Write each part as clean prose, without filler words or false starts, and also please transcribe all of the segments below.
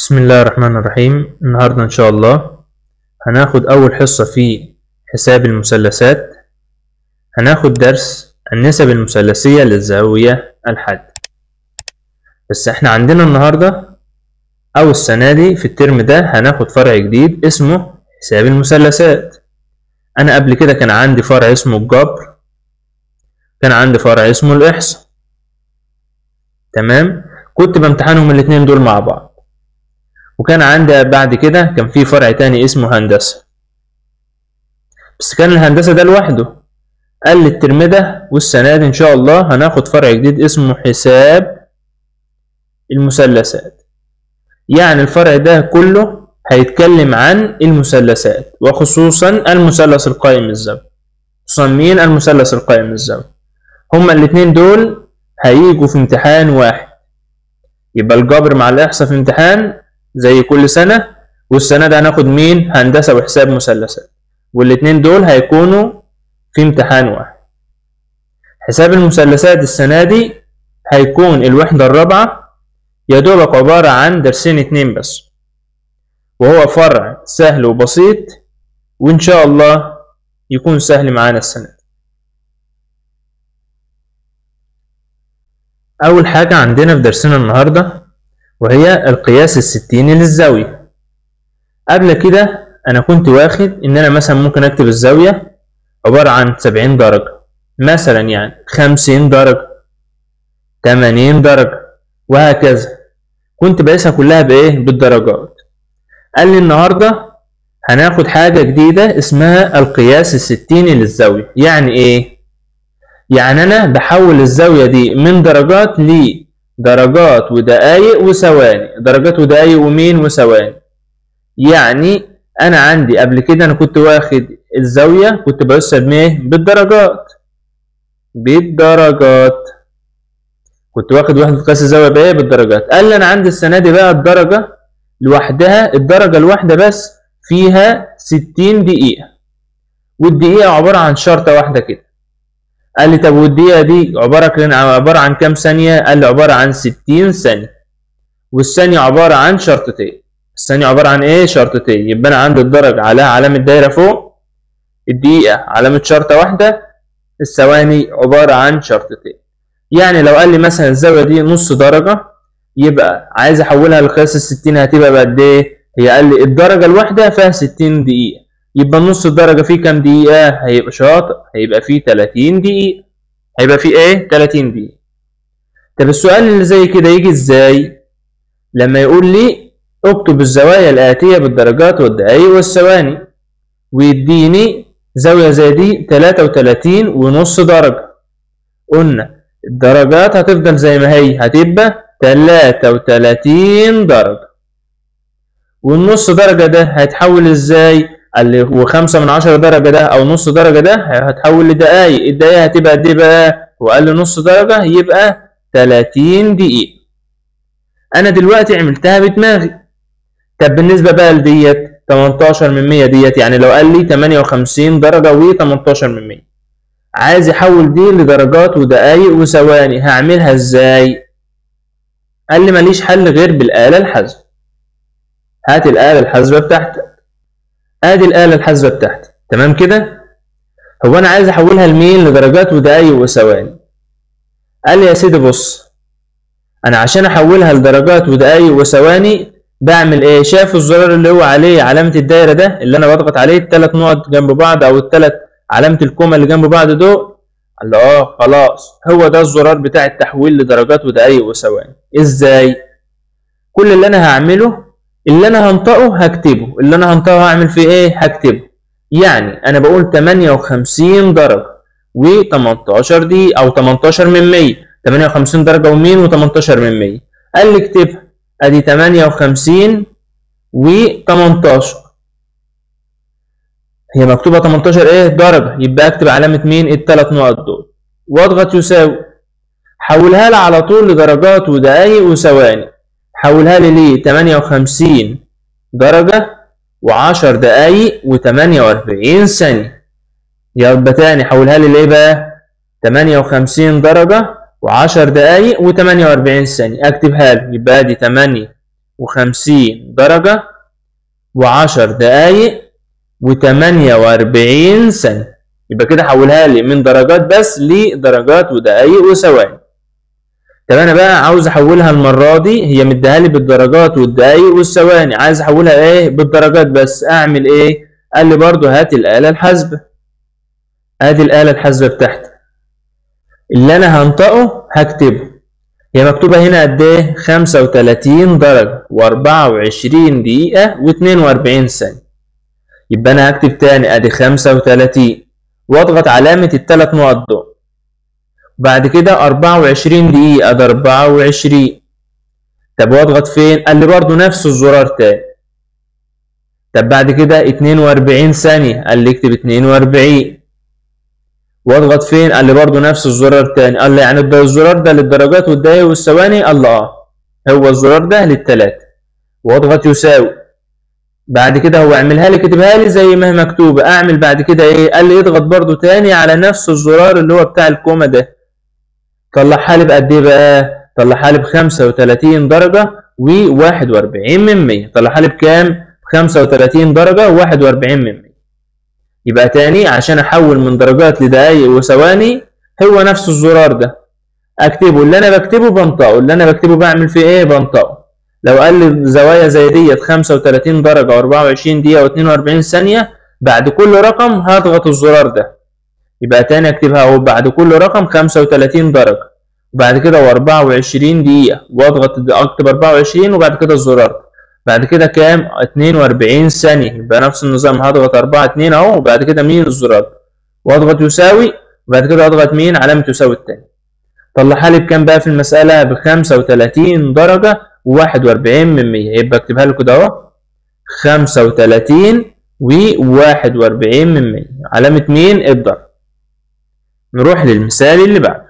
بسم الله الرحمن الرحيم. النهاردة إن شاء الله هناخد أول حصة في حساب المثلثات. هناخد درس النسب المثلثية للزاوية الحادة. بس احنا عندنا النهاردة أو السنة دي في الترم ده هناخد فرع جديد اسمه حساب المثلثات. أنا قبل كده كان عندي فرع اسمه الجبر، كان عندي فرع اسمه الإحصاء. تمام، كنت بامتحنهم الاتنين دول مع بعض. وكان عندي بعد كده كان في فرع تاني اسمه هندسة، بس كان الهندسة ده لوحده. قال لي الترم ده والسنة دي إن شاء الله هناخد فرع جديد اسمه حساب المثلثات. يعني الفرع ده كله هيتكلم عن المثلثات، وخصوصا المثلث القائم الزاوية. خصوصا مين؟ المثلث القائم الزاوية. هما الاتنين دول هيجوا في امتحان واحد، يبقى الجبر مع الإحصاء في امتحان زي كل سنة، والسنة ده هناخد مين؟ هندسة وحساب مثلثات، والاتنين دول هيكونوا في امتحان واحد. حساب المثلثات السنة دي هيكون الوحدة الرابعة، يدوبك عبارة عن درسين اتنين بس، وهو فرع سهل وبسيط، وإن شاء الله يكون سهل معانا السنة دي. أول حاجة عندنا في درسنا النهاردة وهي القياس الستيني للزاوية. قبل كده أنا كنت واخد إن أنا مثلا ممكن أكتب الزاوية عبارة عن 70 درجة مثلا، يعني 50 درجة، 80 درجة، وهكذا. كنت بقيسها كلها بإيه؟ بالدرجات. قال لي النهاردة هناخد حاجة جديدة اسمها القياس الستيني للزاوية. يعني إيه؟ يعني أنا بحول الزاوية دي من درجات لدرجات ودقايق وثواني، درجات ودقايق ومين وثواني. يعني أنا عندي قبل كده أنا كنت واخد الزاوية كنت بقيسها بإيه؟ بالدرجات. كنت واخد وحدة قياس الزاوية بإيه؟ بالدرجات. قال لي أنا عندي السنة دي بقى الدرجة لوحدها، الدرجة الواحدة بس فيها 60 دقيقة، والدقيقة عبارة عن شرطة واحدة كده. قال لي طب والدقيقة دي عبارة عن كام ثانية؟ قال لي عبارة عن 60 ثانية، والثانية عبارة عن شرطتين. الثانية عبارة عن إيه؟ شرطتين. يبقى أنا عندي الدرجة عليها علامة دايرة فوق، الدقيقة علامة شرطة واحدة، الثواني عبارة عن شرطتين. يعني لو قال لي مثلا الزاوية دي نص درجة، يبقى عايز أحولها لقياس الستين هتبقى بقد إيه؟ هي قال لي الدرجة الواحدة فيها 60 دقيقة، يبقى نص الدرجة فيه كام دقيقة؟ هيبقى شاطئ، هيبقى فيه 30 دقيقة. هيبقى فيه إيه؟ 30 دقيقة. طب السؤال اللي زي كده يجي إزاي؟ لما يقول لي اكتب الزوايا الآتية بالدرجات والدقايق والثواني، ويديني زاوية زي دي 33 ونص درجة. قلنا الدرجات هتفضل زي ما هي، هتبقى 33 درجة، والنص درجة ده هيتحول ازاي؟ قال لي و5 من 10 درجة ده او نص درجة ده هتحول لدقايق. الدقايق هتبقى قد ايه بقى؟ وقال لي نص درجة يبقى 30 دقيقة. انا دلوقتي عملتها بدماغي. طب بالنسبة بقى لديت 18 من 100 ديت، يعني لو قال لي 58 درجة و18 من 100، عايز يحول دي لدرجات ودقايق وثواني، هعملها ازاي؟ قال لي ماليش حل غير بالآلة الحاسبة. هات الآلة الحاسبة بتاعتك. ادي الآلة الحاسبة بتاعتي. تمام كده؟ هو انا عايز احولها لمين؟ لدرجات ودقايق وثواني. قال لي يا سيدي بص، انا عشان احولها لدرجات ودقايق وثواني بعمل ايه؟ شايف الزرار اللي هو عليه علامة الدايرة ده اللي انا بضغط عليه الثلاث نقط جنب بعض، او الثلاث علامة الكومة اللي جنب بعض دول؟ قال له خلاص، هو ده الزرار بتاع التحويل لدرجات ودقايق وثواني. ازاي؟ كل اللي انا هعمله اللي انا هنطقه هكتبه، اللي انا هنطقه هعمل فيه ايه؟ هكتبه. يعني انا بقول 58 درجة و18 دي او 18 من 100، 58 درجة ومين و18 من 100. قال لي اكتبها، ادي 58 و18، هي مكتوبة 18 ايه؟ درجة، يبقى اكتب علامة مين؟ الثلاث نقط دول، واضغط يساوي. حولها لي على طول لدرجات ودقايق وثواني. حولها لي ليه؟ 58 درجة و10 دقايق و48 ثانية. يبقى تاني حولها لي ليه بقى؟ 58 درجة و10 دقايق و48 ثانية. اكتبها لي، يبقى دي 58 وخمسين درجة و10 دقايق و48 ثانية. يبقى كده حولها لي من درجات بس لدرجات ودقايق وثواني. طب انا بقى عاوز احولها المرة دي، هي مديها لي بالدرجات والدقايق والثواني، عايز احولها ايه بالدرجات بس. اعمل ايه؟ قال لي برضو هات الآلة الحاسبة. ادي الآلة الحاسبة بتاعتي، اللي انا هنطقه هكتبه. هي مكتوبة هنا قد ايه؟ 35 درجة و24 دقيقة و42 ثانية. يبقى انا هكتب تاني ادي 35 واضغط علامة الثلاث نقط دول، بعد كده 24 دقيقة ده 24. طب واضغط فين؟ قال لي برضو نفس الزرار تاني. طب بعد كده 42 ثانية، قال لي اكتب 42 واضغط فين؟ قال لي برضو نفس الزرار تاني. قال لي يعني الزرار ده للدرجات والدقايق والثواني؟ قال لي هو الزرار ده للتلاتة. واضغط يساوي. بعد كده هو اعملها لي كتبها لي زي ما هي مكتوبة. اعمل بعد كده ايه؟ قال لي اضغط برضو تاني على نفس الزرار اللي هو بتاع الكومة ده. طلعها لي بقد ايه بقى؟ طلعها لي ب 35 درجة و41 من 100. طلعها لي بكام؟ 35 درجة و41 من 100. يبقى تاني عشان احول من درجات لدقايق وثواني هو نفس الزرار ده. اكتبه، اللي انا بكتبه بنطقه، اللي انا بكتبه بعمل فيه ايه؟ بنطقه. لو قال لي زوايا زي ديت 35 درجة و24 دقيقة و42 ثانية، بعد كل رقم هضغط الزرار ده. يبقى تاني اكتبها اهو، بعد كل رقم 35 درجة وبعد كده و24 دقيقة واضغط اكتب 24 وبعد كده الزرار. بعد كده كام؟ 42 ثانية. يبقى نفس النظام، هضغط 4 2 اهو وبعد كده مين؟ الزرار واضغط يساوي وبعد كده اضغط مين؟ علامة يساوي التاني. طلعها لي بكام بقى في المسألة؟ ب 35 درجة و41 من 100. يبقى اكتبها له كده اهو 35 و41 من 100 علامة مين؟ الضرب. نروح للمثال اللي بعده.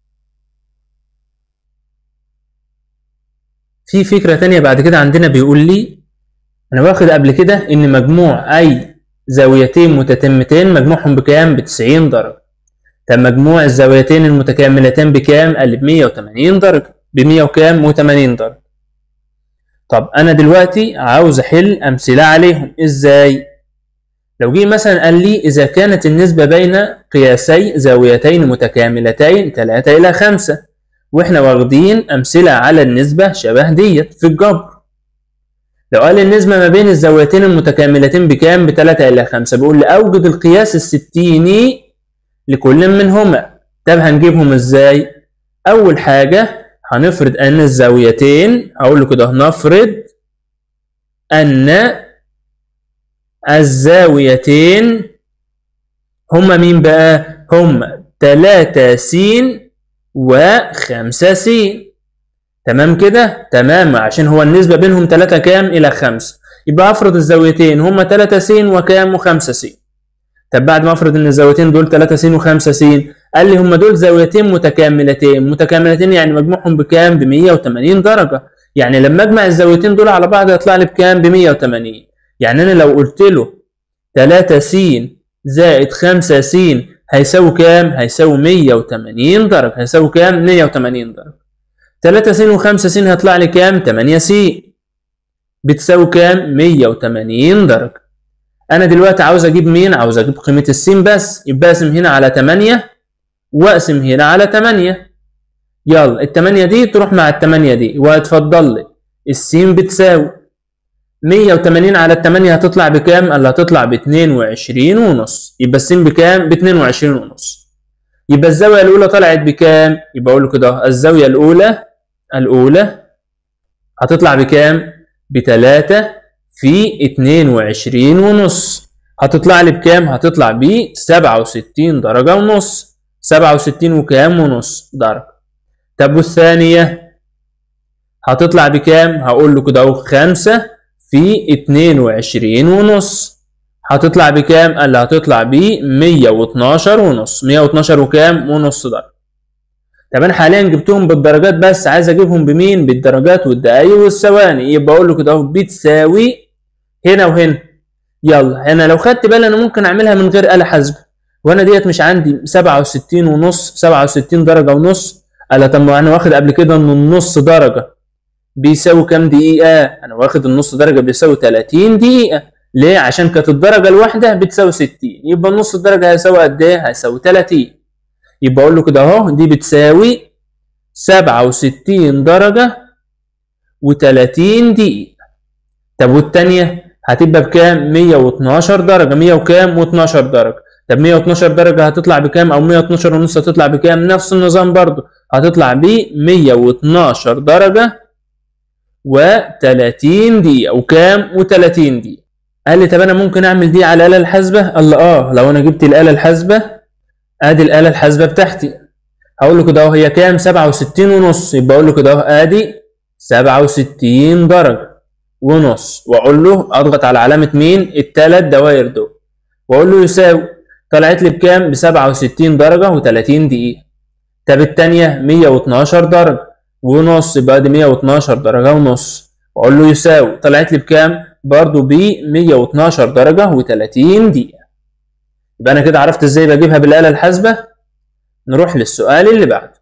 في فكرة تانية بعد كده عندنا، بيقول لي انا واخد قبل كده ان مجموع اي زاويتين متتمتين مجموعهم بكام؟ ب 90 درجة. طب مجموع الزاويتين المتكاملتين بكام؟ قال لي ب 180 درجة. ب 100 وكام؟ و80 درجة. طب انا دلوقتي عاوز احل امثلة عليهم. ازاي؟ لو جه مثلا قال لي اذا كانت النسبة بين قياسي زاويتين متكاملتين 3:5، واحنا واخدين امثلة على النسبة شبه ديت في الجبر. لو قال النسبة ما بين الزاويتين المتكاملتين بكام؟ ب 3:5. بيقول لي اوجد القياس الستيني لكل منهما. طب هنجيبهم ازاي؟ اول حاجة هنفرض ان الزاويتين، اقول له كده نفرض ان الزاويتين هما مين بقى؟ هما 3 س و5 س. تمام كده؟ تمام، عشان هو النسبة بينهم 3 كام؟ إلى 5. يبقى افرض الزاويتين هما 3 س وكام؟ و5 س. طب بعد ما افرض ان الزاويتين دول 3 س و5 س، قال لي هما دول زاويتين متكاملتين. متكاملتين يعني مجموعهم بكام؟ ب 180 درجة. يعني لما اجمع الزاويتين دول على بعض هيطلع لي بكام؟ ب 180. يعني انا لو قلت له 3 س زائد 5 س هيساوي كام؟ هيساوي 180 درجة. هيساوي كام؟ 180 درجة. 3 س و5 س هيطلع لي كام؟ 8 س بتساوي كام؟ 180 درجة. انا دلوقتي عاوز اجيب مين؟ عاوز اجيب قيمة السين بس. يبقى اقسم هنا على 8 واقسم هنا على 8. يلا ال8 دي تروح مع ال8 دي وهتفضل لي السين بتساوي 180 على ال8 هتطلع بكام؟ قال هتطلع ب 22 ونص. يبقى السين بكام؟ ب 22 ونص. يبقى الزاوية الأولى طلعت بكام؟ يبقى أقول له كده الزاوية الأولى هتطلع بكام؟ ب 3 في 22 ونص. هتطلع لي بكام؟ هتطلع ب 67 درجة ونص. 67 وكام؟ ونص درجة. طب والثانية هتطلع بكام؟ هقول له كده اهو 5 في 22 ونص. هتطلع بكام؟ قال لي هتطلع ب 112 ونص. 112 وكام؟ ونص درجة. طب انا حاليا جبتهم بالدرجات بس، عايز اجيبهم بمين؟ بالدرجات والدقايق والثواني. يبقى اقول له كده اهو بتساوي هنا وهنا. يلا هنا لو خدت بالي انا ممكن اعملها من غير آلة حاسبة، وانا ديت مش عندي 67 ونص، 67 درجة ونص. قال طب ما انا واخد قبل كده من النص درجة بيساوي كام دقيقة؟ أنا واخد النص درجة بيساوي 30 دقيقة. ليه؟ عشان كانت الدرجة الواحدة بتساوي 60، يبقى النص درجة هيساوي قد إيه؟ هيساوي 30. يبقى أقول له كده أهو دي بتساوي 67 درجة و30 دقيقة. طب والتانية هتبقى بكام؟ 112 درجة. 100 وكام؟ و12 درجة. طب 112 درجة هتطلع بكام؟ أو 112 ونص هتطلع بكام؟ نفس النظام برضو، هتطلع ب 112 درجة و30 دقيقة. وكام؟ و30 دقيقة. قال لي طب أنا ممكن أعمل دي على الآلة الحاسبة؟ قال لي لو أنا جبت الآلة الحاسبة، أدي الآلة الحاسبة بتاعتي، هقول له كده أهو هي كام؟ 67 ونص. يبقى أقول له كده أهو أدي 67 درجة ونص، واقول له اضغط على علامه مين؟ الثلاث دوائر دول، واقول له يساوي. طلعت لي بكام؟ ب 67 درجه و30 دقيقه. طب الثانيه 112 درجه ونص، يبقى دي 112 درجه ونص، واقول له يساوي. طلعت لي بكام؟ برضو ب 112 درجه و30 دقيقه. يبقى انا كده عرفت ازاي بجيبها بالاله الحاسبه. نروح للسؤال اللي بعده.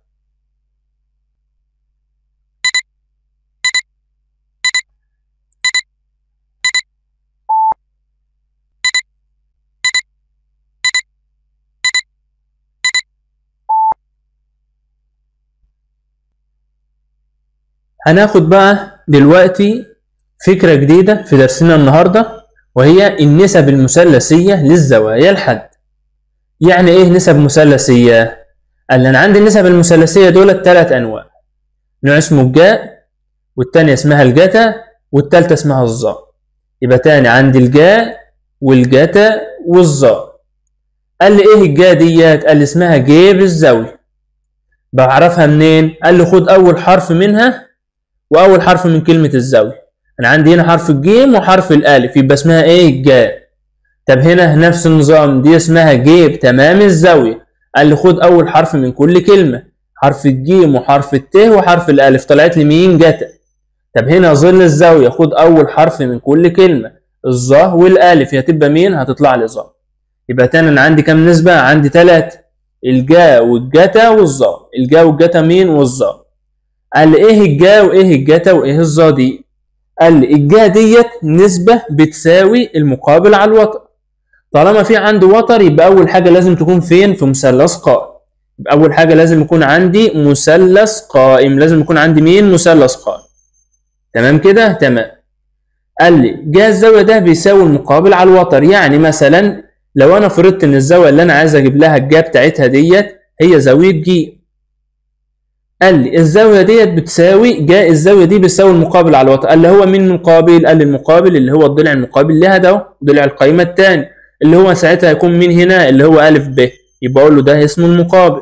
هناخد بقى دلوقتي فكرة جديدة في درسنا النهاردة، وهي النسب المثلثية للزوايا الحاد. يعني ايه نسب مثلثية؟ قال انا عندي النسب المثلثية دول 3 انواع. نوع اسمه الجاء، والتانية اسمها الجتا، والتالتة اسمها الظا. يبقى تاني عندي الجاء والجتا والظا. قال لي ايه الجاء ديت؟ قال لي اسمها جيب الزاوية. بعرفها منين؟ قال لي خد اول حرف منها واول حرف من كلمة الزاوية. انا عندي هنا حرف الجيم وحرف الالف، يبقى اسمها ايه؟ الجاء. طب هنا نفس النظام، دي اسمها جيب تمام الزاوية. قال لي خد اول حرف من كل كلمة، حرف الجيم وحرف الت وحرف الالف، طلعت لي مين؟ جتا. طب هنا ظل الزاوية، خد اول حرف من كل كلمة، الظا والالف، هتبقى مين؟ هتطلع لي ظا. يبقى تاني انا عندي كام نسبة؟ عندي 3، الجا والجتا والظا. الجا والجتا مين؟ والظا. قال لي ايه الجا وايه الجتا وايه الظا دي؟ قال لي الجا ديت نسبة بتساوي المقابل على الوتر. طالما في عندي وتر يبقى أول حاجة لازم تكون فين؟ في مثلث قائم. يبقى أول حاجة لازم يكون عندي مثلث قائم. لازم يكون عندي مين؟ مثلث قائم. تمام كده؟ تمام. قال لي جا الزاوية ده بيساوي المقابل على الوتر. يعني مثلا لو أنا فرضت إن الزاوية اللي أنا عايز أجيب لها الجا بتاعتها ديت هي زاوية ج. قال لي الزاوية ديت بتساوي جا، الزاوية دي بتساوي المقابل على الوتر. قال لي هو مين المقابل؟ قال لي المقابل اللي هو الضلع المقابل لها ده، ضلع القائمة الثاني، اللي هو ساعتها هيكون مين هنا؟ اللي هو أ ب. يبقى أقول له ده اسمه المقابل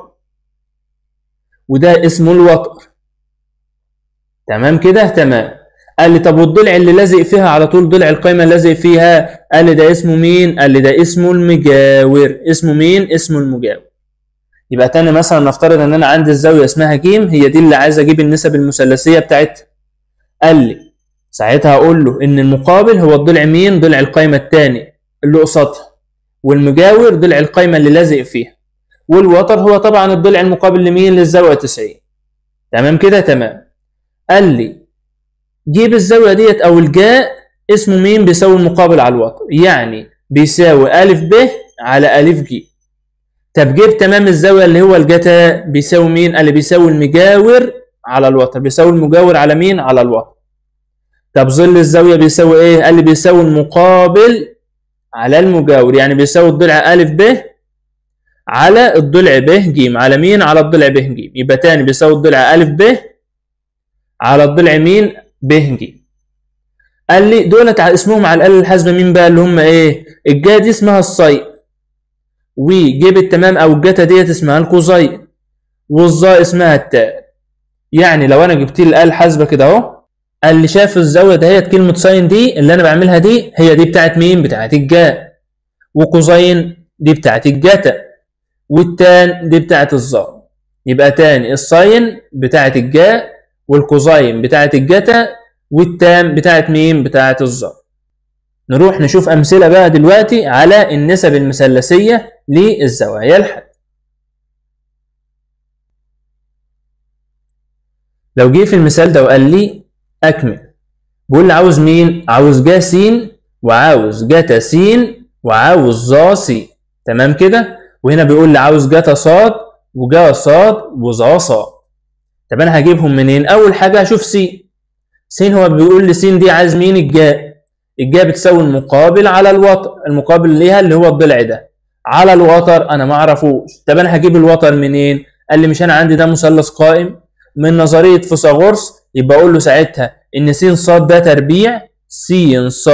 وده اسمه الوتر. تمام كده؟ تمام. قال لي طب والضلع اللي لازق فيها على طول، ضلع القائمة اللي لازق فيها، قال لي ده اسمه مين؟ قال لي ده اسمه المجاور. اسمه مين؟ اسمه المجاور. يبقى تاني مثلا نفترض ان انا عندي الزاويه اسمها ج، هي دي اللي عايز اجيب النسب المثلثيه بتاعتها. قال لي ساعتها هقول له ان المقابل هو الضلع مين؟ ضلع القائمه الثاني اللي قصادها، والمجاور ضلع القائمه اللي لازق فيها، والوتر هو طبعا الضلع المقابل لمين؟ للزاويه 90. تمام كده؟ تمام. قال لي جيب الزاويه ديت او الجاء اسمه مين؟ بيساوي المقابل على الوتر، يعني بيساوي أ ب على أ ج. طب جيب تمام الزاوية اللي هو الجتا بيساوي مين؟ قال لي بيساوي المجاور على الوتر. بيساوي المجاور على مين؟ على الوتر. طب ظل الزاوية بيساوي ايه؟ قال لي بيساوي المقابل على المجاور، يعني بيساوي الضلع أ ب على الضلع ب ج. على مين؟ على الضلع ب ج. يبقى تاني بيساوي الضلع أ ب على الضلع مين؟ ب ج. قال لي دولت اسمهم على الآلة الحاسبة مين بقى؟ اللي هم ايه؟ الجا دي اسمها الصي، وجيب التمام او الجتا ديت اسمها الكوزين، والظا اسمها التاء. يعني لو انا جبت لي الآلة الحاسبة كده اهو، قال لي شاف الزاوية دهيت كلمة ساين دي اللي انا بعملها دي، هي دي بتاعت مين؟ بتاعت الجا. وكوزين دي بتاعت الجتا، والتان دي بتاعت الظا. يبقى تاني الساين بتاعت الجا، والكوزين بتاعت الجتا، والتان بتاعت مين؟ بتاعت الظا. نروح نشوف امثلة بقى دلوقتي على النسب المثلثية للزوايا الحاد. لو جه في المثال ده وقال لي اكمل. بيقول لي عاوز مين؟ عاوز جا س وعاوز جتا س وعاوز ظا س. تمام كده؟ وهنا بيقول لي عاوز جتا ص وجا ص وظا ص. طب انا هجيبهم منين؟ اول حاجه هشوف س. س هو بيقول لي س دي عايز مين؟ الجاء. الجاء بتساوي المقابل على الوتر، المقابل ليها اللي هو الضلع ده على الوتر انا ما اعرفوش. طب انا هجيب الوتر منين؟ قال لي مش انا عندي ده مثلث قائم من نظريه فيثاغورس، يبقى اقول له ساعتها ان س ص ده تربيع، س ص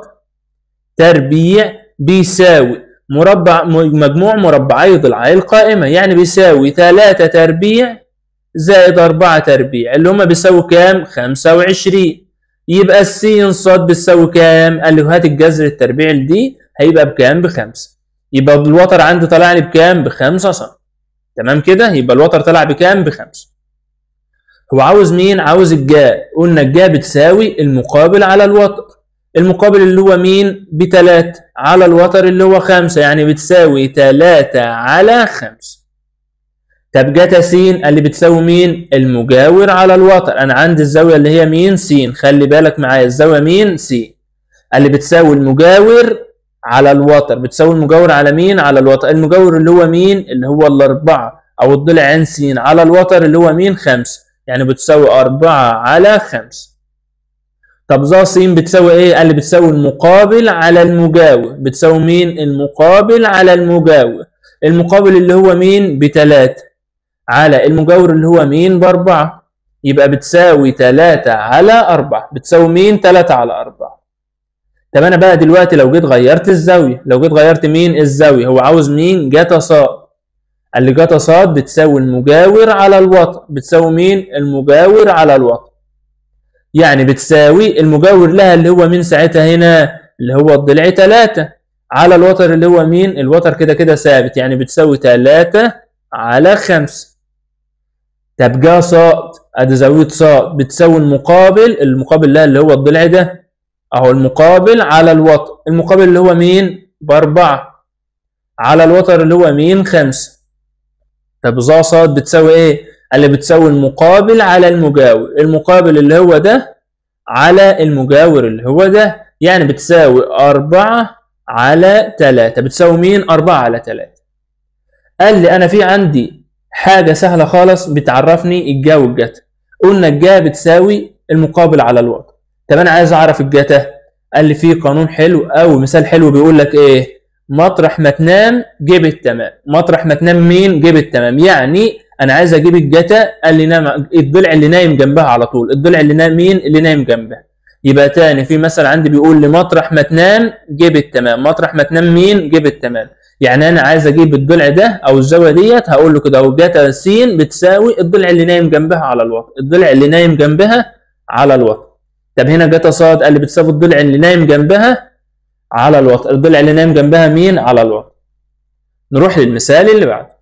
تربيع بيساوي مربع مجموع مربعي ضلعي القائمه، يعني بيساوي 3 تربيع زائد 4 تربيع اللي هما بيساوي كام؟ 25. يبقى الس ص بتساوي كام؟ قال له هات الجذر التربيع دي هيبقى بكام؟ ب5. يبقى الوتر عندي طلع لي بكام؟ ب5 سم. تمام كده؟ يبقى الوتر طلع بكام؟ ب5. هو عاوز مين؟ عاوز الجاء. قلنا الجاء بتساوي المقابل على الوتر، المقابل اللي هو مين؟ ب3 على الوتر اللي هو 5، يعني بتساوي 3 على 5. طب جتا س اللي بتساوي مين؟ المجاور على الوتر. انا عندي الزاويه اللي هي مين؟ س. خلي بالك معايا الزاويه مين؟ س. اللي بتساوي المجاور على الوتر، بتساوي المجاور على مين؟ على الوتر. المجاور اللي هو مين؟ اللي هو الاربعه او الضلع عين س على الوتر اللي هو مين؟ 5، يعني بتساوي 4 على 5. طب ظا س بتساوي ايه؟ قال لي بتساوي المقابل على المجاور. بتساوي مين؟ المقابل على المجاور. المقابل اللي هو مين؟ ب3 على المجاور اللي هو مين؟ ب4. يبقى بتساوي 3 على 4. بتساوي مين؟ 3 على 4. طب انا بقى دلوقتي لو جيت غيرت الزاويه، لو جيت غيرت مين؟ الزاويه. هو عاوز مين؟ جتا ص. قال لي جتا ص بتساوي المجاور على الوتر. بتساوي مين؟ المجاور على الوتر. يعني بتساوي المجاور لها اللي هو مين ساعتها هنا؟ اللي هو الضلع 3 على الوتر اللي هو مين؟ الوتر كده كده ثابت، يعني بتساوي 3 على 5. طب جا ص ادي زاويه ص بتساوي المقابل لها اللي هو الضلع ده اهو، المقابل على الوتر. المقابل اللي هو مين؟ ب4 على الوتر اللي هو مين؟ 5. طب ظا ص بتساوي ايه؟ اللي بتساوي المقابل على المجاور. المقابل اللي هو ده على المجاور اللي هو ده، يعني بتساوي 4 على 3. بتساوي مين؟ 4 على 3. قال لي انا في عندي حاجه سهله خالص بتعرفني الجا والجتا. قلنا الجا بتساوي المقابل على الوتر. طب انا عايز اعرف الجتا. قال لي في قانون حلو او مثال حلو بيقول لك ايه؟ مطرح ما تنام جيب التمام. مطرح ما تنام مين؟ جيب التمام. يعني انا عايز اجيب الجتا. قال لي نام الضلع اللي نايم جنبها على طول. الضلع اللي نايم مين؟ اللي نايم جنبها. يبقى تاني في مثل عندي بيقول لي مطرح ما تنام جيب التمام. مطرح ما تنام مين؟ جيب التمام. يعني انا عايز اجيب الضلع ده او الزاويه ديت، هقول له كده اهو جتا س بتساوي الضلع اللي نايم جنبها على الوتر. الضلع اللي نايم جنبها على الوتر. طب هنا جتا ص قال لي بتساوي الضلع اللي نايم جنبها على الوتر. الضلع اللي نايم جنبها مين؟ على الوتر. نروح للمثال اللي بعده.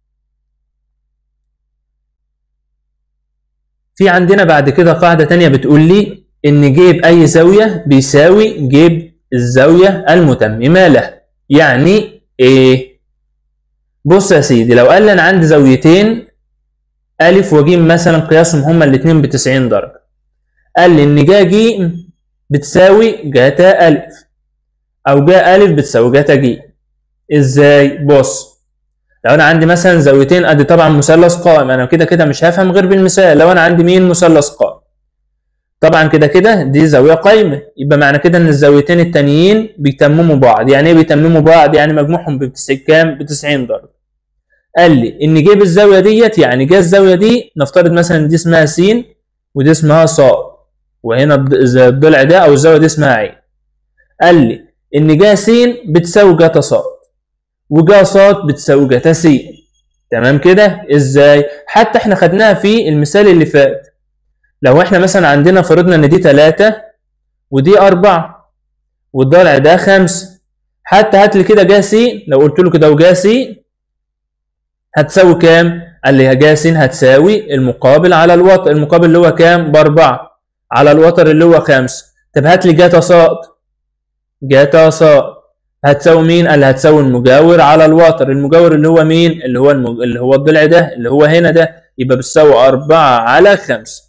في عندنا بعد كده قاعده ثانيه بتقول لي ان جيب اي زاويه بيساوي جيب الزاويه المتممه له. يعني ايه؟ بص يا سيدي، لو قال لي انا عندي زاويتين الف وجيم مثلا قياسهم هما الاثنين ب90 درجه. قال لي ان جا ج بتساوي جتا الف او جا الف بتساوي جتا ج. ازاي؟ بص، لو انا عندي مثلا زاويتين، ادي طبعا مثلث قائم، انا كده كده مش هفهم غير بالمثال. لو انا عندي مين؟ مثلث قائم، طبعا كده كده دي زاويه قايمه، يبقى معنى كده ان الزاويتين التانيين بيتمموا بعض. يعني ايه بيتمموا بعض؟ يعني مجموعهم كام؟ ب90 درجه. قال لي ان جيب الزاويه ديت، يعني جا الزاويه دي نفترض مثلا دي اسمها س ودي اسمها ص، وهنا الضلع ده او الزاويه دي اسمها عين. قال لي ان جا س بتساوي جتا ص وجا ص بتساوي جتا س. تمام كده؟ ازاي؟ حتى احنا خدناها في المثال اللي فات. لو احنا مثلا عندنا فرضنا ان دي 3 ودي 4 والضلع ده 5، حتى هات لي كده جا س. لو قلت له كده وجا س هتساوي كام؟ قال لي جا س هتساوي المقابل على الوتر. المقابل اللي هو كام؟ ب4 على الوتر اللي هو 5. طب هات لي جتا ص. جتا ص هتساوي مين؟ قال لي هتساوي المجاور على الوتر. المجاور اللي هو مين؟ اللي هو الضلع ده اللي هو هنا ده، يبقى بتساوي 4 على 5.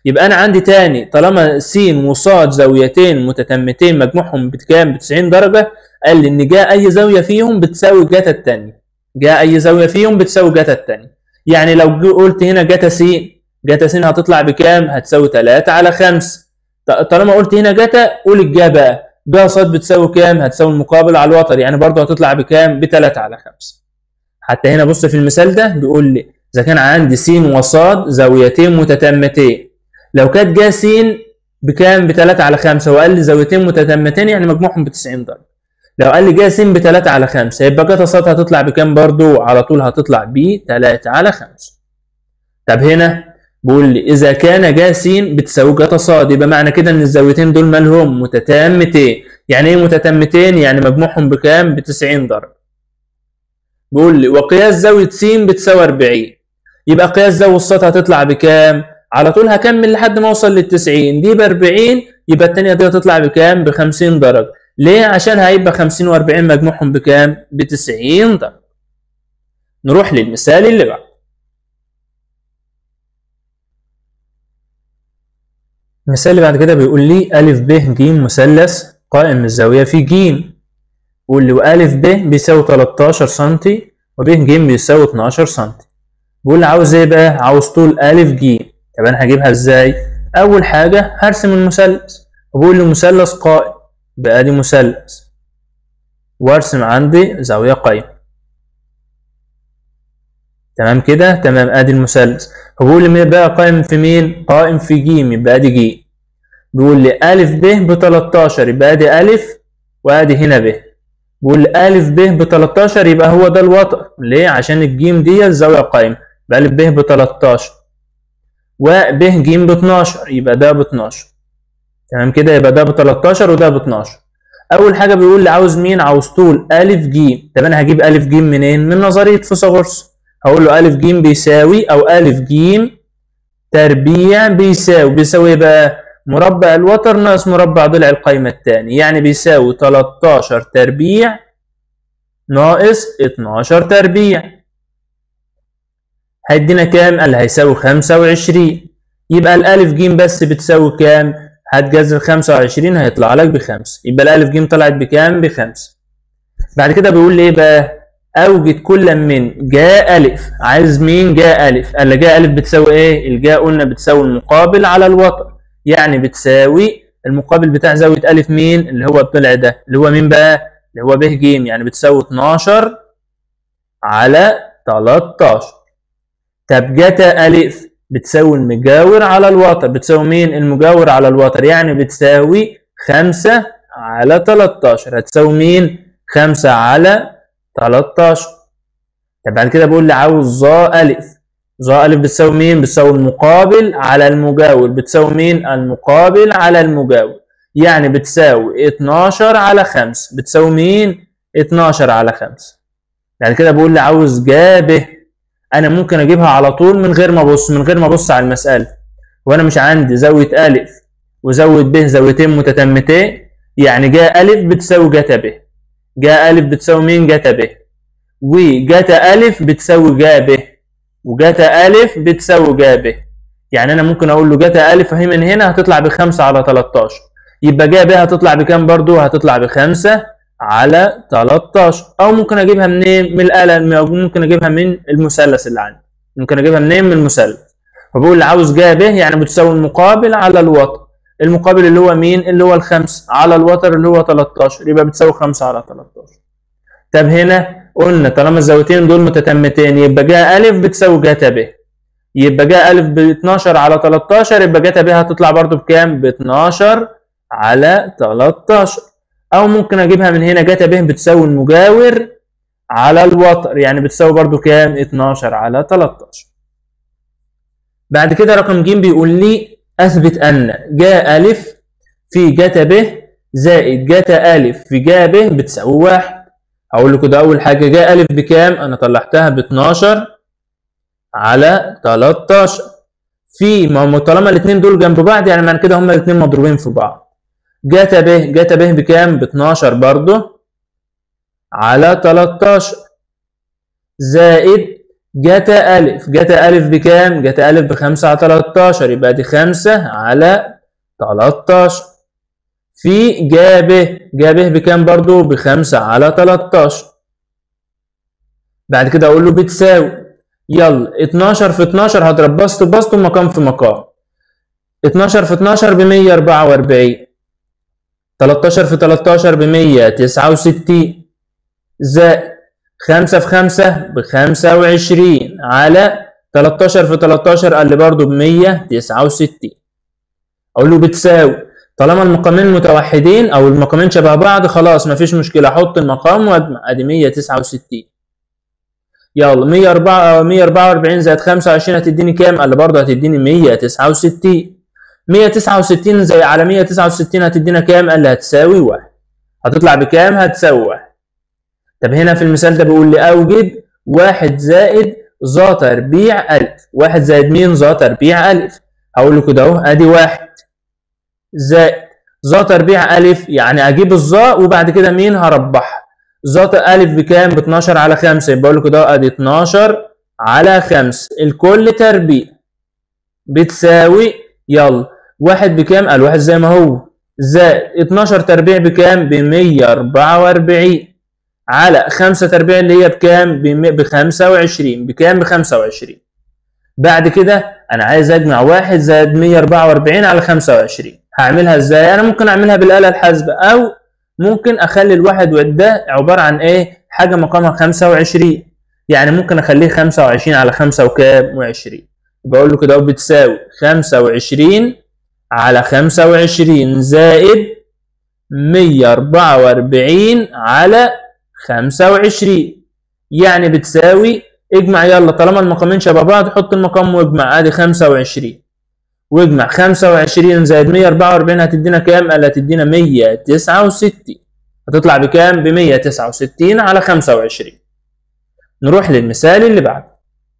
يبقى انا عندي تاني طالما س وص زاويتين متتمتين مجموعهم بكام؟ ب 90 درجه. قال لي ان جاء اي زاويه فيهم بتساوي جتا الثانيه. جاء اي زاويه فيهم بتساوي جتا الثانيه. يعني لو قلت هنا جتا س، جتا س هتطلع بكام؟ هتساوي 3 على 5. طالما قلت هنا جتا قول الجا بقى. جا ص بتساوي كام؟ هتساوي المقابل على الوتر، يعني برضه هتطلع بكام؟ ب 3 على 5. حتى هنا بص في المثال ده بيقول لي اذا كان عندي س وص زاويتين متتمتين، لو كانت جا س بكام؟ ب 3 على 5، وقال لي زاويتين متتمتين يعني مجموعهم ب 90 درجه. لو قال لي جا س ب 3 على 5 يبقى جتا ص هتطلع بكام؟ برضو على طول هتطلع ب 3 على 5. طب هنا بيقول لي اذا كان جا س بتساوي جتا ص، يبقى معنى كده ان الزاويتين دول مالهم؟ متتمتين. يعني ايه متتمتين؟ يعني مجموعهم بكام؟ ب 90 درجه. بيقول لي وقياس زاويه س بتساوي 40، يبقى قياس زاويه ص هتطلع بكام؟ على طول هكمل لحد ما اوصل لل 90 دي ب 40، يبقى الثانيه دي هتطلع بكام؟ ب 50 درجه. ليه؟ عشان هيبقى 50 و40 مجموعهم بكام؟ ب 90 درجه. نروح للمثال اللي بعده. المثال اللي بعد كده بيقول لي أ ب ج مثلث قائم الزاويه في ج. بيقول لي وأ ب بيساوي 13 سم وب ج بيساوي 12 سم. بيقول لي عاوز ايه بقى؟ عاوز طول أ ج. طب انا هجيبها ازاي؟ اول حاجه هرسم المثلث، وبقول لي مثلث قائم، يبقى ادي مثلث وارسم عندي زاويه قايمه. تمام كده؟ تمام. ادي المثلث. فبقول لي بقى قائم في مين؟ قائم في ج، يبقى ادي ج. بيقول لي أ ب ب 13، يبقى ادي أ وادي هنا ب. بيقول لي أ ب ب 13 يبقى هو ده الوتر. ليه؟ عشان الجيم دي الزاويه قايمه، يبقى أ ب ب 13 وب ج ب 12، يبقى ده ب 12. تمام كده؟ يبقى ده ب 13 وده ب 12. اول حاجه بيقول لي عاوز مين؟ عاوز طول أ ج. طب انا هجيب أ ج منين؟ من نظريه فيثاغورس. هقول له أ ج بيساوي، او أ ج تربيع بيساوي ايه بقى؟ مربع الوتر ناقص مربع ضلع القايمه الثاني، يعني بيساوي 13 تربيع ناقص 12 تربيع. هيدينا كام؟ قال هيساوي 25. يبقى الألف ج بس بتساوي كام؟ هتجذر 25 هيطلع لك ب5، يبقى الألف ج طلعت بكام؟ ب5. بعد كده بيقول لي ايه بقى؟ أوجد كل من جاء أ. عايز مين؟ جاء أ. قال لي جاء أ بتساوي ايه؟ الجاء قلنا بتساوي المقابل على الوتر، يعني بتساوي المقابل بتاع زاوية أ مين؟ اللي هو الضلع ده، اللي هو مين بقى؟ اللي هو ب ج، يعني بتساوي 12 على 13. طب جتا أ بتساوي المجاور على الوتر، بتساوي مين؟ المجاور على الوتر، يعني بتساوي 5 على 13. هتساوي مين؟ 5 على 13. طب بعد كده بقول لي عاوز ظا أ. ظا أ بتساوي مين؟ بتساوي المقابل على المجاور، بتساوي مين؟ المقابل على المجاور، يعني بتساوي 12 على 5. بتساوي مين؟ 12 على 5. بعد كده بقول لي عاوز جا ب. انا ممكن اجيبها على طول من غير ما ابص على المساله، وانا مش عندي زاويه أ وزاويه ب زاويتين متتمتين، يعني جا أ بتساوي جتا ب. جا أ بتساوي مين؟ جتا ب. وجتا أ بتساوي جا ب، وجتا أ بتساوي جا ب. يعني انا ممكن اقول له جتا أ اهي من هنا هتطلع ب5 على 13، يبقى جا ب هتطلع بكام برضو؟ هتطلع ب5 على 13. او ممكن اجيبها منين؟ من الآلة، او ممكن اجيبها من المثلث اللي عندي. ممكن اجيبها منين؟ من المثلث. فبقول لي عاوز جا ب يعني بتساوي المقابل على الوتر، المقابل اللي هو مين؟ اللي هو ال5 على الوتر اللي هو 13، يبقى بتساوي 5 على 13. طب هنا قلنا طالما الزاويتين دول متتمتين يبقى جا أ بتساوي جتا ب، يبقى جا أ ب 12 على 13، يبقى جتا ب هتطلع برضو بكام؟ ب 12 على 13. او ممكن اجيبها من هنا جتا ب بتساوي المجاور على الوتر، يعني بتساوي برضو كام؟ 12 على 13. بعد كده رقم ج بيقول لي اثبت ان جا أ في جتا ب زائد جتا أ في جا ب بتساوي 1. هقول لكم ده اول حاجه جا أ بكام؟ انا طلعتها ب 12 على 13. في ما طالما الاثنين دول جنب بعض يعني معنى كده هما الاثنين مضروبين في بعض. جتا ب بكام؟ ب 12 برضه على 13 زائد جتا ألف، جتا ألف بكام؟ جتا ألف ب5 على 13، يبقى دي 5 على 13. في جا ب، جا ب بكام برضو؟ ب5 على 13. بعد كده أقول له بتساوي، يلا 12 في 12 هضرب بسط بسط ومقام في مقام. 12 في 12 ب144، 13 في 13 ب169، زائد 5 في 5 ب25 على 13 في 13 قال لي برضه ب169. اقول له بتساوي، طالما المقامين متوحدين او المقامين شبه بعض خلاص مفيش مشكله، احط المقام واجمع، ادي 169. يلا 144 زائد 25 هتديني كام؟ قال لي برضه هتديني 169. 169 زي على 169 هتدينا كام؟ قال لي هتساوي 1. هتطلع بكام؟ هتساوي 1. طب هنا في المثال ده بيقول لي اوجد 1 زائد ظا تربيع ألف. 1 زائد مين؟ ظا تربيع ألف. هقول له كده اهو، ادي 1 زائد ظا تربيع ألف، يعني اجيب الظا وبعد كده مين؟ هربحها. ظا ألف بكام؟ ب 12 على 5، يبقى اقول له كده اهو ادي 12 على 5 الكل تربيع بتساوي، يلا 1 بكام؟ قال 1 زي ما هو، زائد 12 تربيع بكام؟ ب 144 على 5 تربيع اللي هي بكام؟ ب 25. بكام؟ ب 25. بعد كده انا عايز اجمع 1 زائد 144 على 25. هعملها ازاي؟ انا ممكن اعملها بالاله الحاسبه، او ممكن اخلي الواحد وده عباره عن ايه؟ حاجه مقامها 25، يعني ممكن اخليه 25 على 5 وكام؟ و20. بقول له كده بتساوي 25 على 25 زائد 144 على 25، يعني بتساوي، اجمع يلا طالما المقامين شبه بعض حط المقام واجمع، ادي 25 واجمع 25 زائد 144 هتدينا كام؟ قال هتدينا 169. هتطلع بكام؟ ب 169 على 25. نروح للمثال اللي بعده.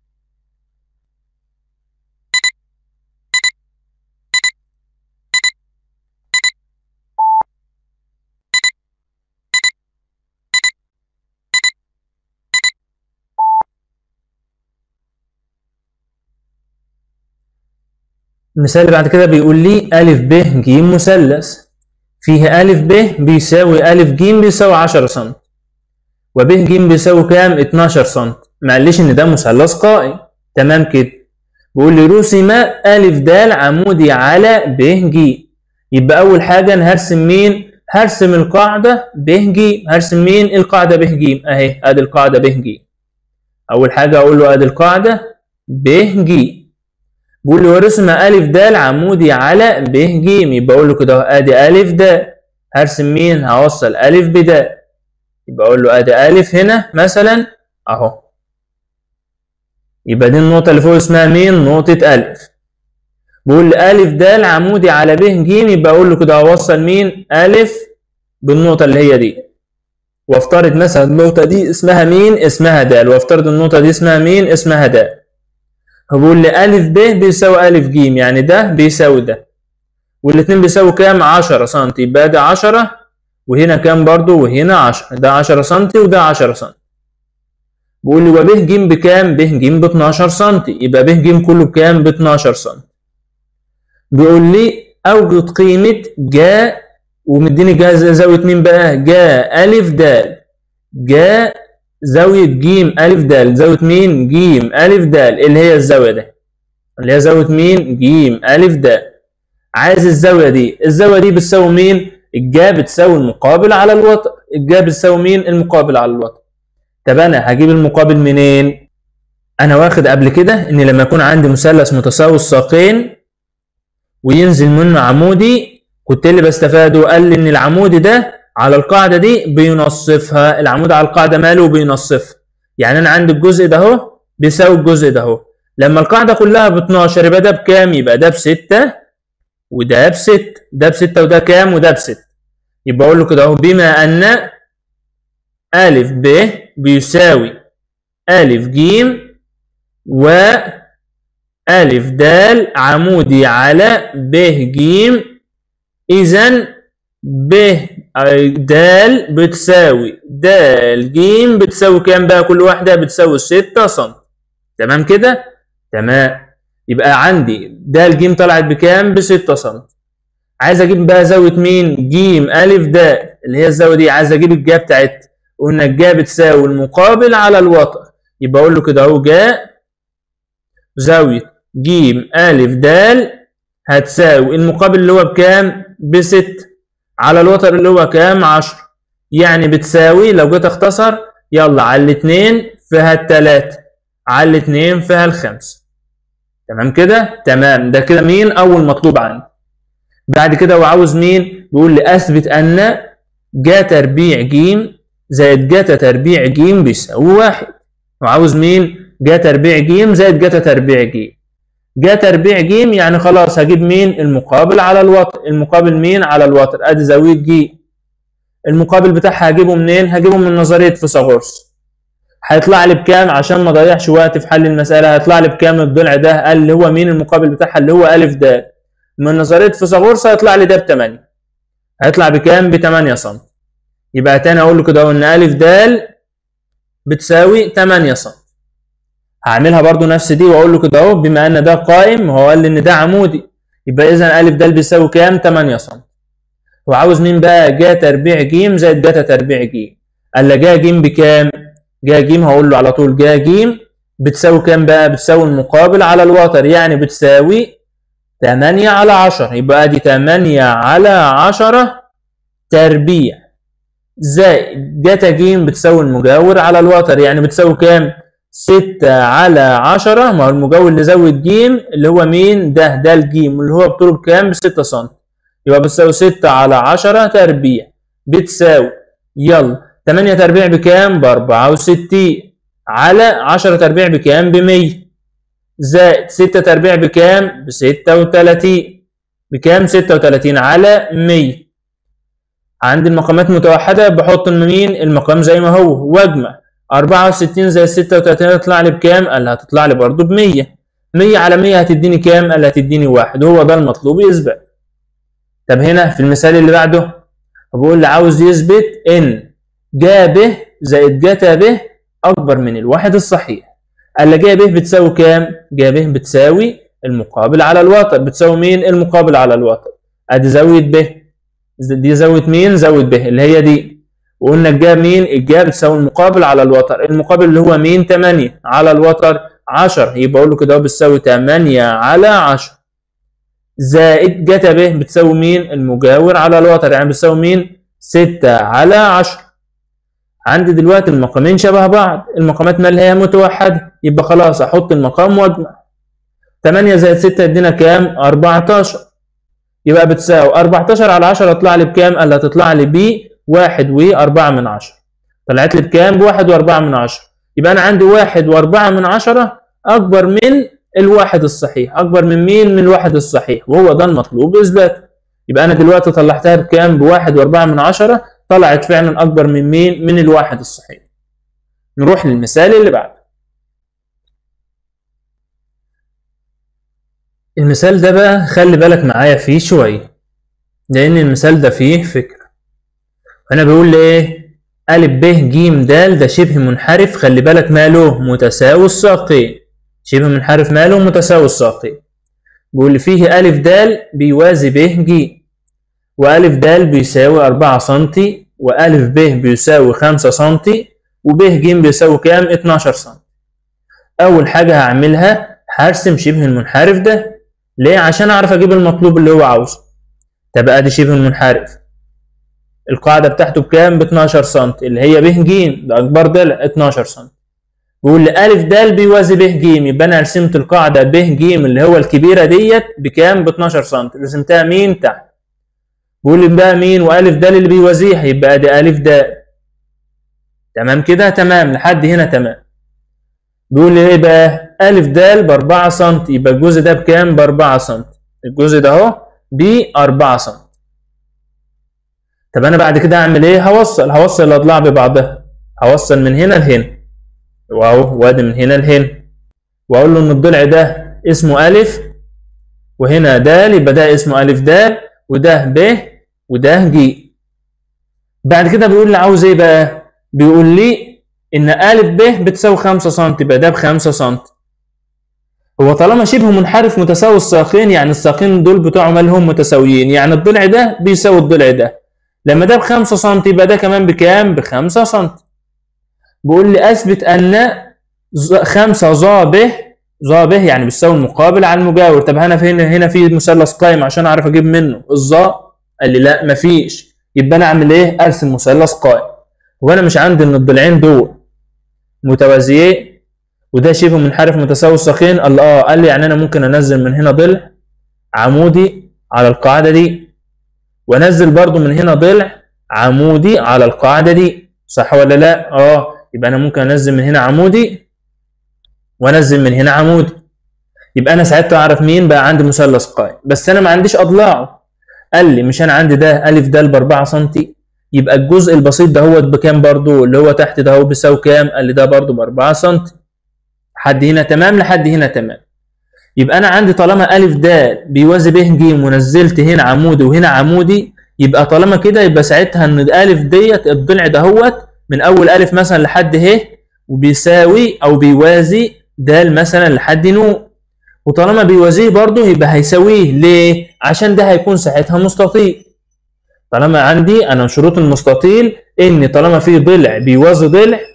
المثال اللي بعد كده بيقول لي أ ب ج مثلث فيه أ ب بيساوي أ ج بيساوي 10 سم وب ج بيساوي كام؟ 12 سم. معلش ان ده مثلث قائم، تمام كده. بيقول لي رسم أ د عمودي على ب ج. يبقى أول حاجة أنا هرسم مين؟ هرسم القاعدة ب ج. هرسم مين؟ القاعدة ب ج أهي، أدي القاعدة ب ج. أول حاجة أقول له أدي القاعدة ب ج. بيقول لي ورسم أ د عمودي على ب ج، يبقى أقول له كده أدي أ د. هرسم مين؟ هوصل أ بد، يبقى أقول له أدي أ هنا مثلا أهو. يبقى دي النقطة اللي فوق اسمها مين؟ نقطة أ. بيقول لي أ د عمودي على ب ج، يبقى أقول له كده هوصل مين؟ أ بالنقطة اللي هي دي. وافترض مثلا النقطة دي اسمها مين؟ اسمها د، وافترض النقطة دي اسمها مين؟ اسمها د. بيقول لي أ ب بيساوي أ ج، يعني ده بيساوي ده، والاتنين بيساوي كام؟ 10 سم. يبقى ده 10 وهنا كام برضو؟ وهنا 10. ده 10 سم وده 10 سم. بيقول لي وب ج بكام؟ ب ج ب 12 سم، يبقى ب ج كله بكام؟ ب 12 سم. بيقول لي اوجد قيمة جا، ومديني جا زاوية مين بقى؟ جا أ د. جا زاوية ج أ د، زاوية مين؟ ج أ د، اللي هي الزاوية دي، اللي هي زاوية مين؟ ج أ د. عايز الزاوية دي، الزاوية دي بتساوي مين؟ الجا بتساوي المقابل على الوتر. الجا بتساوي مين؟ المقابل على الوتر. طب انا هجيب المقابل منين؟ انا واخد قبل كده ان لما يكون عندي مثلث متساوي الساقين وينزل منه عمودي، كنت اللي بستفاده قال لي ان العمودي ده على القاعده دي بينصفها. العمود على القاعده ماله؟ بينصفها. يعني انا عندي الجزء ده اهو بيساوي الجزء ده اهو. لما القاعده كلها ب 12 يبقى ده بكام؟ يبقى ده ب6 وده ب6. ده ب6 وده كام؟ وده ب6. يبقى اقول له كده اهو بما ان أ ب بيساوي أ ج و أ د عمودي على ب ج، إذا ب د بتساوي د ج بتساوي كام بقى؟ كل واحدة بتساوي 6 سم. تمام كده؟ تمام. يبقى عندي د ج طلعت بكام؟ ب 6 سم. عايز اجيب بقى زاويه مين؟ ج ا د اللي هي الزاويه دي، عايز اجيب الجا بتاعتها. قلنا الجا بتساوي المقابل على الوتر، يبقى اقول له كده اهو جا زاويه ج ا د هتساوي المقابل اللي هو بكام؟ ب 6 على الوتر اللي هو كام؟ 10. يعني بتساوي لو جيت اختصر يلا على الاثنين فيها الثلاثة، على الاثنين فيها الخمسة. تمام كده؟ تمام. ده كده مين؟ أول مطلوب عندي. بعد كده هو عاوز مين؟ بيقول لي أثبت أن ج تربيع ج زائد ج تربيع ج بيساوي 1. وعاوز مين؟ ج تربيع ج زائد ج تربيع ج. ج تربيع ج يعني خلاص هجيب مين؟ المقابل على الوتر. المقابل مين؟ على الوتر. ادي زاويه ج. المقابل بتاعها هجيبه منين؟ هجيبه من نظريه فيثاغورس. هيطلع لي بكام عشان ما اضيعش وقت في حل المساله؟ هيطلع لي بكام الضلع ده؟ قال اللي هو مين المقابل بتاعها؟ اللي هو ا د. من نظريه فيثاغورس هيطلع لي ده ب 8. هيطلع بكام؟ ب 8 سم. يبقى تاني اقول له كده اهو ان ا د بتساوي 8 سم. هعملها برضو نفس دي واقول له كده اهو بما ان ده قائم وهو قال لي ان ده عمودي، يبقى اذا ا د بيساوي كام؟ 8 سم. وعاوز مين بقى؟ ج تربيع ج زائد ج تربيع ج. قال لي ج ج بكام؟ ج ج هقول له على طول ج ج بتساوي كام بقى؟ بتساوي المقابل على الوتر، يعني بتساوي 8 على 10. يبقى ادي 8 على 10 تربيع زائد ج ج بتساوي المجاور على الوتر، يعني بتساوي كام؟ 6 على 10. ما هو المجاور اللي زود ج اللي هو مين؟ ده الج اللي هو بطوله بكام؟ ب 6 سم. يبقى بتساوي 6 على 10 تربيع بتساوي يلا 8 تربيع بكام؟ ب 64 على 10 تربيع بكام؟ ب 100 زائد 6 تربيع بكام؟ ب 36. بكام؟ 36 على 100. عندي المقامات متوحدة بحط مين؟ المقام زي ما هو واجمع 64 زائد 36 هتطلع لي بكام؟ قال هتطلع لي برضه ب 100. 100 على 100 هتديني كام؟ قال هتديني 1. هو ده المطلوب يثبت. طب هنا في المثال اللي بعده بقول لي عاوز يثبت ان ج ب زائد ج ب اكبر من الواحد الصحيح. قال لي ج ب بتساوي كام؟ ج ب بتساوي المقابل على الوتر. بتساوي مين؟ المقابل على الوتر. ادي زاويه ب، دي زاويه مين؟ زاويه ب اللي هي دي. وقلنا الجا مين؟ الجا بتساوي المقابل على الوتر. المقابل اللي هو مين؟ 8 على الوتر 10. يبقى اقول له كده بتساوي 8 على 10 زائد ج ب بتساوي مين؟ المجاور على الوتر، يعني بتساوي مين؟ 6 على 10. عندي دلوقتي المقامين شبه بعض، المقامات مالها هي متوحده، يبقى خلاص احط المقام واجمع. 8 زائد 6 يدينا كام؟ 14. يبقى بتساوي 14 على 10 هتطلع لي بكام؟ قال هتطلع لي ب 1.4. طلعت لي بكام؟ ب 1.4. يبقى انا عندي 1.4 اكبر من الواحد الصحيح. اكبر من مين؟ من الواحد الصحيح، وهو ده المطلوب اثباته. يبقى انا دلوقتي طلعتها بكام؟ ب 1.4. طلعت فعلا اكبر من مين؟ من الواحد الصحيح. نروح للمثال اللي بعده. المثال ده بقى خلي بالك معايا فيه شويه، لان المثال ده فيه فكره. هنا بيقول لي ايه؟ ا ب ج د ده شبه منحرف، خلي بالك ماله؟ متساوي الساقين. شبه منحرف ماله؟ متساوي الساقين. بيقول لي فيه ا د بيوازي ب ج، وأ د بيساوي 4 سم، وأ ب بيساوي 5 سم، وب ج بيساوي كام؟ 12 سم. أول حاجة هعملها هرسم شبه المنحرف ده. ليه؟ عشان أعرف أجيب المطلوب اللي هو عاوزه. طب أدي شبه المنحرف، القاعدة بتاعته بكام؟ ب 12 سم، اللي هي ب ج ده أكبر ضلع 12 سم. بيقول لي أ د بيوازي ب ج، يبقى أنا رسمت القاعدة ب ج اللي هو الكبيرة ديت بكام؟ ب 12 سم. رسمتها مين؟ تحت. بيقول لي بقى مين؟ وأ د اللي بيوازيها، يبقى ادي أ د. تمام كده؟ تمام لحد هنا تمام. بيقول لي ايه بقى؟ أ د ب 4 سم، يبقى الجزء ده بكام؟ ب 4 سم. الجزء ده اهو ب 4 سم. طب انا بعد كده هعمل ايه؟ هوصل الاضلاع ببعضها. هوصل من هنا لهنا، واهو وادي من هنا لهنا، واقول له ان الضلع ده اسمه أ وهنا د، يبقى ده اسمه أ د وده ب وده ج. بعد كده بيقول لي عاوز ايه بقى؟ بيقول لي ان أ ب بتساوي 5 سم، يبقى ده ب 5 سم. هو طالما شبه منحرف متساوي الساقين، يعني الساقين دول بتوعه مالهم متساويين، يعني الضلع ده بيساوي الضلع ده. لما ده ب5 سم يبقى ده كمان بكام؟ ب5 سم. بيقول لي اثبت ان 5 ظا ب يعني بتساوي المقابل على المجاور. طب هنا في مثلث قائم عشان اعرف اجيب منه الظا. قال لي لا مفيش. يبقى انا اعمل ايه؟ ارسم مثلث قائم. وانا مش عندي ان الضلعين دول متوازيين وده شبه منحرف متساوي الساقين. قال لي يعني انا ممكن انزل من هنا ضلع عمودي على القاعده دي، وانزل برضو من هنا ضلع عمودي على القاعده دي، صح ولا لا؟ يبقى انا ممكن انزل من هنا عمودي وانزل من هنا عمودي. يبقى انا ساعتها اعرف مين بقى عندي مثلث قائم. بس انا ما عنديش اضلاعه. قال لي مش انا عندي ده الف د ب4 سم، يبقى الجزء البسيط ده هو بكام برضو؟ اللي هو تحت ده هو بيساوي كام؟ قال لي ده برضو ب4 سم. لحد هنا تمام؟ لحد هنا تمام. يبقى انا عندي طالما الف د بيوازي ب ج ونزلت هنا عمودي وهنا عمودي، يبقى طالما كده يبقى ساعتها ان الالف ديت الضلع دهوت من اول الف مثلا لحد ه وبيساوي او بيوازي د مثلا لحد ن. وطالما بيوازيه برضه يبقى هيساويه. ليه؟ عشان ده هيكون ساعتها مستطيل. طالما عندي انا شروط المستطيل ان طالما في ضلع بيوازي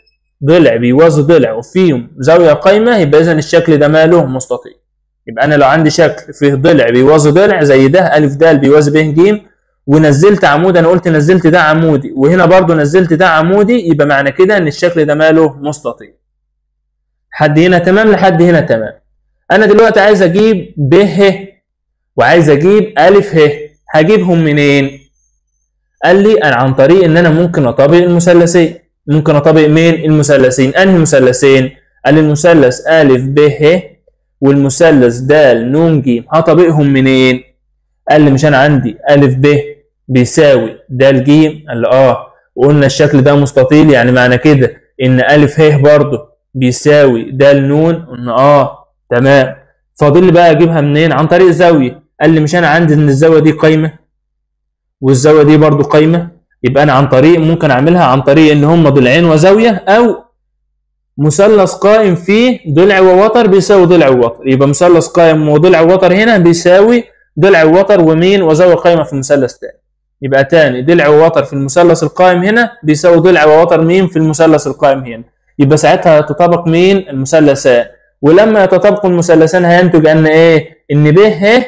ضلع وفيهم زاويه قايمه، يبقى اذا الشكل ده ماله؟ مستطيل. يبقى انا لو عندي شكل فيه ضلع بيوازي ضلع زي ده الف د بيوازي ب ج ونزلت عمود، انا قلت نزلت ده عمودي وهنا برضو نزلت ده عمودي، يبقى معنى كده ان الشكل ده ماله؟ مستطيل. لحد هنا تمام؟ لحد هنا تمام. انا دلوقتي عايز اجيب ب ه وعايز اجيب الف ه، هجيبهم منين؟ قال لي انا عن طريق ان انا ممكن اطابق المثلثين. ممكن اطابق مين؟ المثلثين. انهي مثلثين؟ قال لي المثلث الف ب ه والمثلث د ن ج، هطابقهم منين؟ قال لي مش انا عندي الف ب بيساوي د ج؟ قال لي وقلنا الشكل ده مستطيل، يعني معنى كده ان الف ه برضه بيساوي د ن. قلنا تمام. فاضل لي بقى اجيبها منين؟ عن طريق زاويه. قال لي مش انا عندي ان الزاويه دي قايمه والزاويه دي برضو قايمه، يبقى انا عن طريق ممكن اعملها عن طريق ان هم ضلعين وزاويه، او مثلث قائم فيه ضلع ووتر بيساوي ضلع ووتر. يبقى مثلث قائم وضلع ووتر هنا بيساوي ضلع ووتر ومين؟ وزاويه قائمه في المثلث تاني. يبقى تاني ضلع ووتر في المثلث القائم هنا بيساوي ضلع ووتر مين؟ في المثلث القائم هنا. يبقى ساعتها يتطابق مين؟ المثلثان. ولما يتطابقوا المثلثان هينتج ان ايه؟ ان ب ه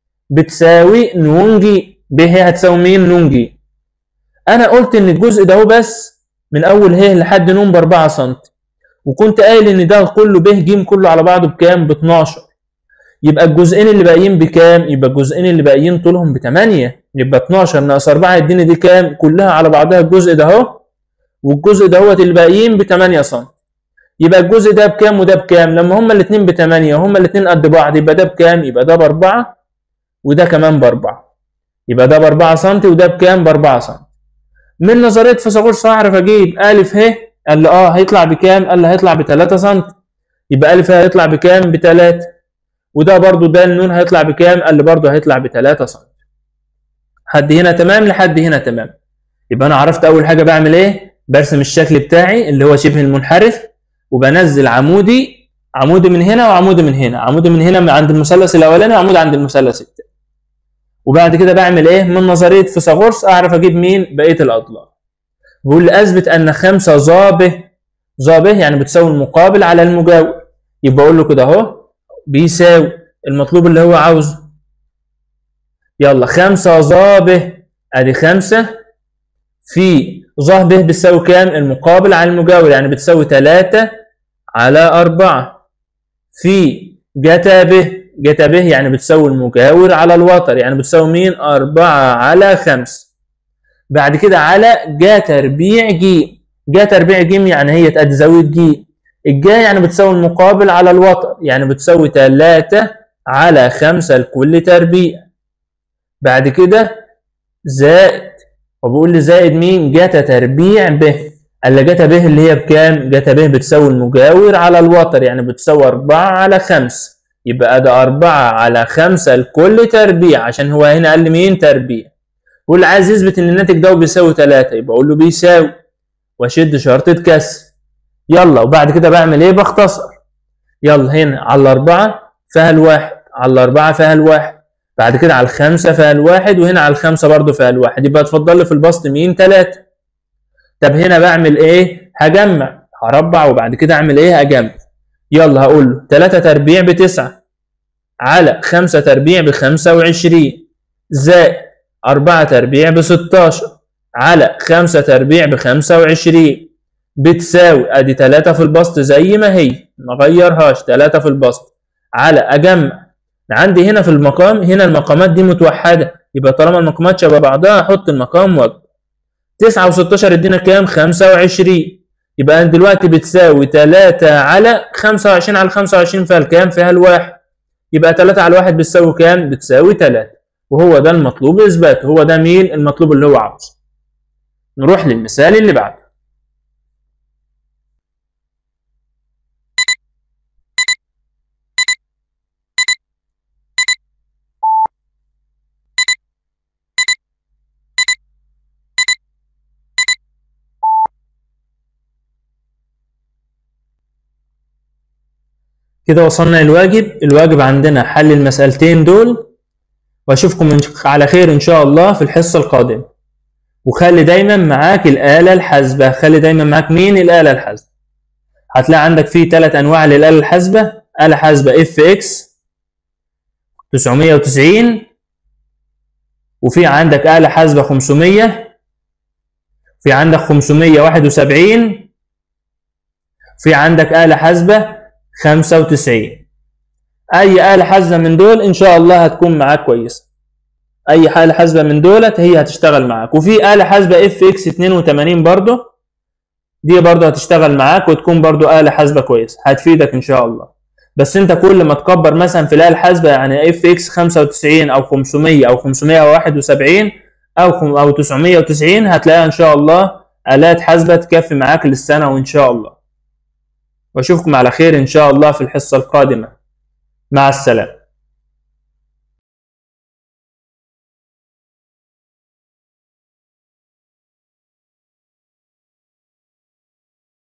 بتساوي ن ج. ب ه هتساوي مين؟ ن ج. انا قلت ان الجزء ده هو بس من اول ه لحد ن ب4 سم، وكنت قايل ان ده كله ب ج كله على بعضه بكام؟ ب12. يبقى الجزئين اللي باقيين بكام؟ يبقى الجزئين اللي باقيين طولهم ب8. يبقى 12 ناقص 4 يديني دي كام؟ كلها على بعضها الجزء ده اهو، والجزء دوت اللي باقيين ب8 سم. يبقى الجزء ده بكام وده بكام؟ لما هما الاثنين ب8 وهما الاثنين قد بعض يبقى ده بكام؟ يبقى ده ب4 وده كمان ب4. يبقى ده ب4 سم وده بكام؟ ب4 سم. من نظريه فيثاغورس هعرف اجيب الف ه. قال لي هيطلع بكام؟ قال لي هيطلع ب3 سم. يبقى الف ه هيطلع بكام؟ ب3. وده برضو ده النون هيطلع بكام؟ قال لي برضو هيطلع ب3 سم. لحد هنا تمام؟ لحد هنا تمام. يبقى انا عرفت اول حاجه بعمل ايه؟ برسم الشكل بتاعي اللي هو شبه المنحرف، وبنزل عمودي من هنا وعمودي من هنا، عمودي من هنا عند المثلث الاولاني وعمود عند المثلث الثاني. وبعد كده بعمل ايه؟ من نظريه فيثاغورس اعرف اجيب مين؟ بقيه الاضلاع. بيقول لي اثبت ان 5 ظا ب يعني بتساوي المقابل على المجاور. يبقى اقول له كده اهو بيساوي المطلوب اللي هو عاوزه. يلا 5 ظا ب، ادي 5 في ظا ب بتساوي كام؟ المقابل على المجاور، يعني بتساوي 3 على 4 في جتا ب يعني بتساوي المجاور على الوتر، يعني بتساوي مين؟ 4 على 5. بعد كده على جا تربيع ج. جا تربيع ج يعني هي ادي زاويه ج. الجا يعني بتساوي المقابل على الوتر، يعني بتساوي 3 على 5 لكل تربيع. بعد كده زائد، وبيقول لي زائد مين؟ جتا تربيع ب. قال لي جتا ب اللي هي بكام؟ جتا ب بتساوي المجاور على الوتر، يعني بتساوي 4 على 5. يبقى ده 4 على 5 لكل تربيع، عشان هو هنا قال لي مين؟ تربيع. بيقول لي عايز يثبت ان الناتج ده بيساوي 3، يبقى اقول له بيساوي واشد شرطة كسر. يلا وبعد كده بعمل ايه؟ بختصر. يلا هنا على 4 فيها الواحد، على الأربعة فيها الواحد، بعد كده على الخمسة فيها الواحد، وهنا على الخمسة برضو فيها الواحد، يبقى اتفضل لي في البسط مين؟ 3. طب هنا بعمل ايه؟ هجمع، هربع وبعد كده اعمل ايه؟ هجمع. يلا هقول له 3 تربيع ب9 على 5 تربيع ب25 زائد 4 تربيع ب16 على 5 تربيع ب25 بتساوي ادي 3 في البسط زي ما هي ما غيرهاش، 3 في البسط على اجمع. عندي هنا في المقام، هنا المقامات دي متوحده، يبقى طالما المقامات شبه بعضها احط المقام وجه. 9 و16 ادينا كام؟ 25. يبقى انا دلوقتي بتساوي 3 على 25 على 25 فيها الكام؟ فيها الواحد. يبقى 3 على 1 بتساوي كام؟ بتساوي 3. وهو ده المطلوب اثباته، هو ده مين المطلوب اللي هو عاوزه. نروح للمثال اللي بعده. كده وصلنا للواجب. الواجب عندنا حل المسألتين دول، واشوفكم على خير ان شاء الله في الحصة القادمة. وخلي دايما معاك الآلة الحاسبة، خلي دايما معاك مين؟ الآلة الحاسبة. هتلاقي عندك فيه 3 انواع للآلة الحاسبة: آلة حاسبة اف اكس 990، وفي عندك آلة حاسبة 500، في عندك 571، في عندك آلة حاسبة 95. اي آلة حاسبة من دول ان شاء الله هتكون معاك كويسة، اي آلة حاسبة من دولت هي هتشتغل معاك. وفي آلة حاسبة اف اكس 82 برضو، دي برضو هتشتغل معاك وتكون برضو آلة حاسبة كويسة، هتفيدك ان شاء الله. بس انت كل ما تكبر مثلا في الآلة الحاسبة، يعني اف اكس 95 او 500 او 571 او 990، هتلاقيها ان شاء الله آلات حاسبة تكفي معاك للسنة وان شاء الله. واشوفكم على خير ان شاء الله في الحصة القادمة. مع السلامة.